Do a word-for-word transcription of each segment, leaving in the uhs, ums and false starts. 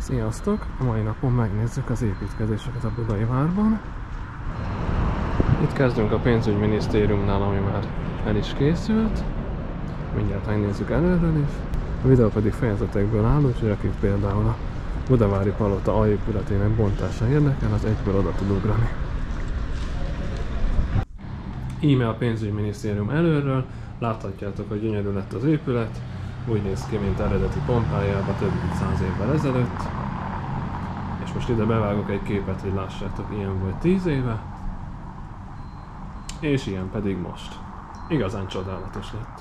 Sziasztok! A mai napon megnézzük az építkezéseket a Budai várban. Itt kezdünk a pénzügyminisztériumnál, ami már el is készült. Mindjárt megnézzük előről is. A videó pedig fejezetekből áll, úgyhogy akik például a Budavári Palota alépületének bontása érdekel, az egyből oda tud ugrani. Íme a pénzügyminisztérium előről. Láthatjátok, hogy gyönyörű lett az épület. Úgy néz ki, mint eredeti Pompájában több mint száz évvel ezelőtt. És most ide bevágok egy képet, hogy lássátok, ilyen volt tíz éve. És ilyen pedig most. Igazán csodálatos lett.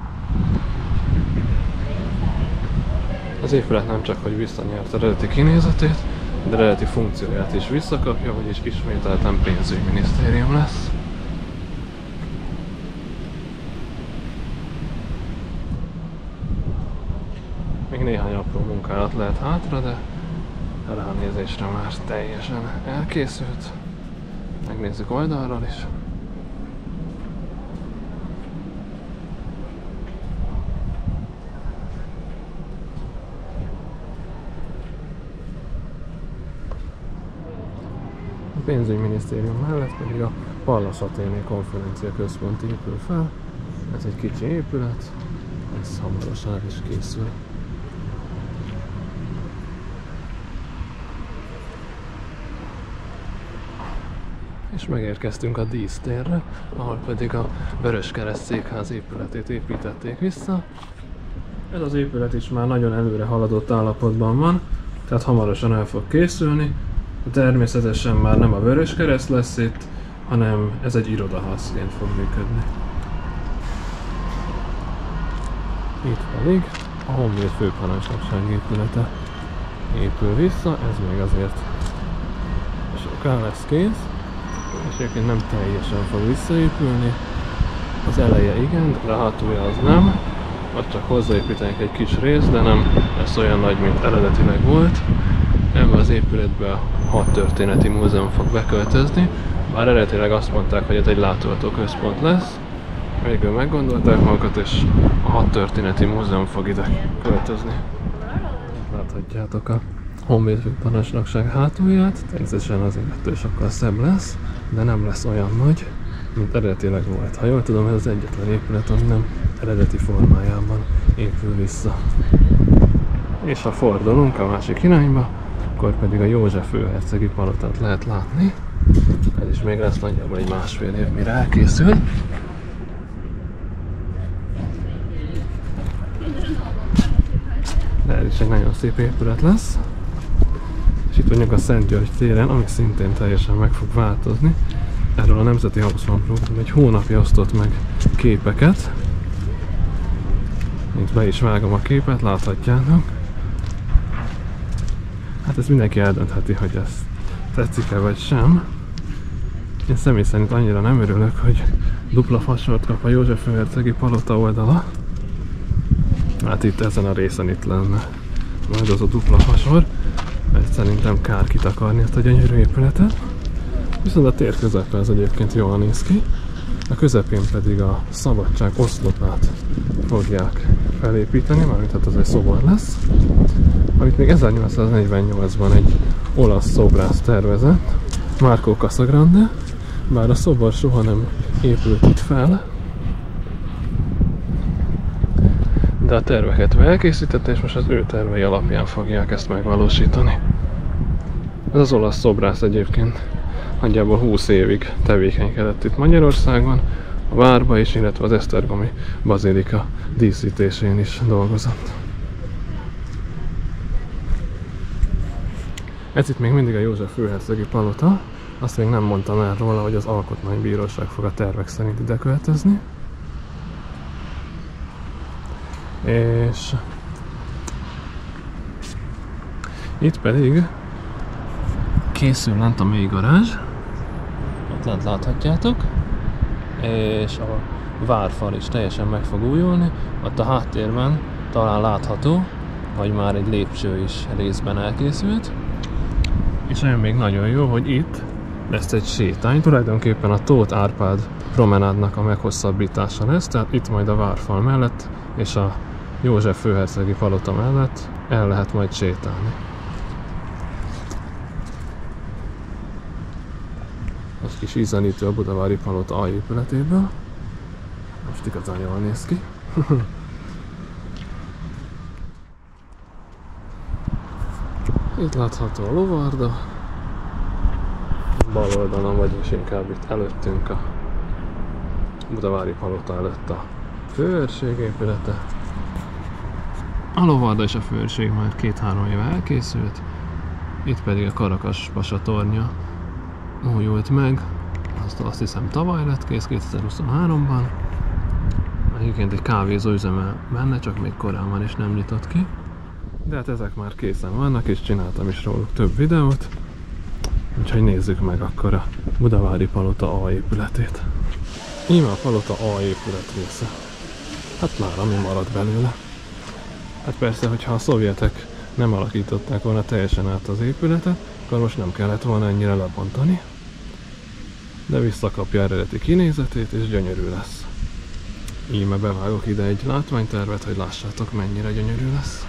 Az épület nem csak, hogy visszanyert eredeti kinézetét, de eredeti funkcióját is visszakapja, vagyis ismételten pénzügyminisztérium lesz. Még néhány apró munkálat lehet hátra, de ránézésre már teljesen elkészült. Megnézzük oldalról is. A pénzügyminisztérium mellett pedig a Pallas Athéné konferencia központ épül fel. Ez egy kicsi épület, ez hamarosan el is készül. És megérkeztünk a dísztérre, ahol pedig a Vöröskereszt székház épületét építették vissza. Ez az épület is már nagyon előre haladott állapotban van, tehát hamarosan el fog készülni. Természetesen már nem a Vöröskereszt lesz itt, hanem ez egy irodaházként fog működni. Itt pedig a Honvéd főparancsnokság épülete épül vissza, ez még azért soká lesz kész. És egyébként nem teljesen fog visszaépülni. Az eleje igen, de a hátulja az nem. Ott csak hozzáépítenek egy kis rész, de nem lesz olyan nagy, mint eredetileg volt. Ebben az épületben a Hadtörténeti Múzeum fog beköltözni. Bár eredetileg azt mondták, hogy ez egy látogatóközpont lesz. Végül meggondolták magukat, és a Hadtörténeti Múzeum fog ide költözni. Láthatjátok a Honvéd főparancsnokság hátulját. Természetesen azért ettől sokkal szebb lesz, de nem lesz olyan nagy, mint eredetileg volt. Ha jól tudom, ez az egyetlen épület, ami nem eredeti formájában épül vissza. És ha fordulunk a másik irányba, akkor pedig a József főhercegi palotát lehet látni. Ez is még lesz nagyjából egy másfél év, mire elkészül. De ez is egy nagyon szép épület lesz. És itt vagyunk a Szent György téren, ami szintén teljesen meg fog változni. Erről a Nemzeti Hausmann-program egy hónapja osztott meg képeket. Itt be is vágom a képet, láthatjátok. Hát ez mindenki eldöntheti, hogy ezt tetszik-e vagy sem. Én személy szerint annyira nem örülök, hogy dupla fasort kap a József főhercegi palota oldala. Hát itt ezen a részen itt lenne majd az a dupla fasor. Mert szerintem kár kitakarni ezt a gyönyörű épületet. Viszont a tér közepe ez egyébként jól néz ki. A közepén pedig a Szabadság oszlopát fogják felépíteni, mármint hát az egy szobor lesz. Amit még ezernyolcszáznegyvennyolcban egy olasz szobrász tervezett, Marco Casagrande, bár a szobor soha nem épült itt fel. De a terveket elkészítette, és most az ő tervei alapján fogják ezt megvalósítani. Ez az olasz szobrász egyébként nagyjából húsz évig tevékenykedett itt Magyarországon, a várba is, illetve az esztergomi bazilika díszítésén is dolgozott. Ez itt még mindig a József főhercegi palota, azt még nem mondtam el róla, hogy az Alkotmánybíróság fog a tervek szerint ide költözni. És itt pedig készül lent a mély garázs, ott lent láthatjátok, és a várfal is teljesen meg fog újulni, ott a háttérben talán látható, hogy már egy lépcső is részben elkészült, és olyan még nagyon jó, hogy itt lesz egy sétány, tulajdonképpen a Tóth Árpád promenádnak a meghosszabbítása lesz, tehát itt majd a várfal mellett és a József főhercegi palota mellett el lehet majd sétálni. egy kis ízenítő a Budavári Palota alépületéből. Most igazán jól néz ki. Itt látható a lovarda. Bal oldalon, vagyis inkább itt előttünk a Budavári Palota előtt a főőrség épülete. A lovarda és a főőrség már két-három éve elkészült. Itt pedig a Karakas pasa tornya újult meg. Azt, azt hiszem tavaly lett kész, kétezer-huszonháromban. Egyébként egy kávézó üzemel benne, csak még korán van és nem nyitott ki. De hát ezek már készen vannak, és csináltam is róluk több videót. Úgyhogy nézzük meg akkor a Budavári Palota A épületét. Íme a Palota A épület része. Hát már ami maradt belőle. Hát persze, hogyha a szovjetek nem alakították volna teljesen át az épületet, akkor most nem kellett volna ennyire lebontani. De visszakapja eredeti kinézetét, és gyönyörű lesz. Íme bevágok ide egy látványtervet, hogy lássátok, mennyire gyönyörű lesz.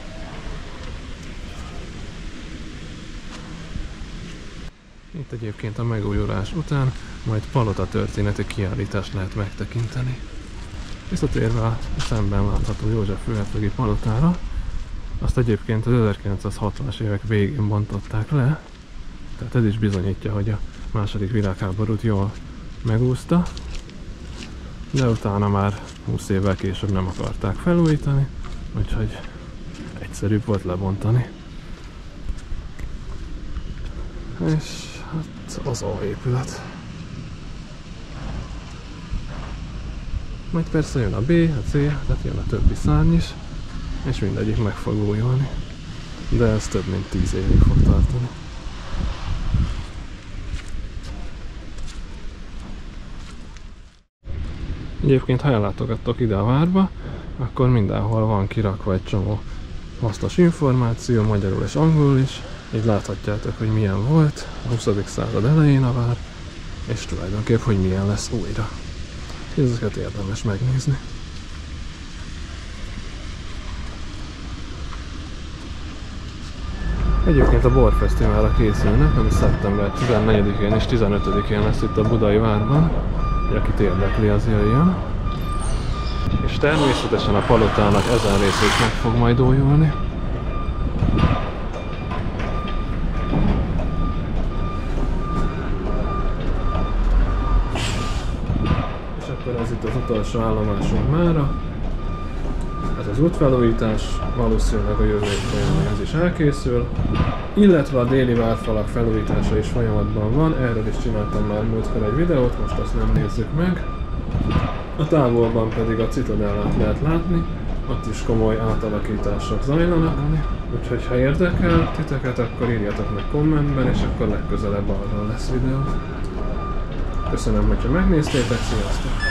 Itt egyébként a megújulás után majd palota történeti kiállítást lehet megtekinteni. Visszatérve a szemben látható József főhercegi palotára, azt egyébként az ezerkilencszázhatvanas évek végén bontották le, tehát ez is bizonyítja, hogy a második világháborút jól megúszta, de utána már húsz évvel később nem akarták felújítani, úgyhogy egyszerűbb volt lebontani. És hát az A épület. Majd persze jön a B, a C, tehát jön a többi szárny is, és mindegyik meg fog újulni. De ez több mint tíz évig fog tartani. Egyébként, ha ellátogattok ide a várba, akkor mindenhol van kirakva egy csomó hasznos információ, magyarul és angolul is. Így láthatjátok, hogy milyen volt a huszadik század elején a vár, és tulajdonképp, hogy milyen lesz újra. Ezeket érdemes megnézni. Egyébként a borfesztiválra készülnek, ami szeptember tizennegyedikén és tizenötödikén lesz itt a Budai Várban, hogy akit érdekli, az jöjjön. És természetesen a palotának ezen része is meg fog majd újulni. És akkor ez itt az utolsó állomásunk mára. Ez az útfelújítás, valószínűleg a jövő évben ez is elkészül, illetve a déli várfalak felújítása is folyamatban van, erről is csináltam már múltkor egy videót, most azt nem nézzük meg. A távolban pedig a Citadellát lehet látni, ott is komoly átalakítások zajlanak, úgyhogy ha érdekel titeket, akkor írjatok meg kommentben, és akkor legközelebb arról lesz videó. Köszönöm, hogyha megnéztétek, sziasztok!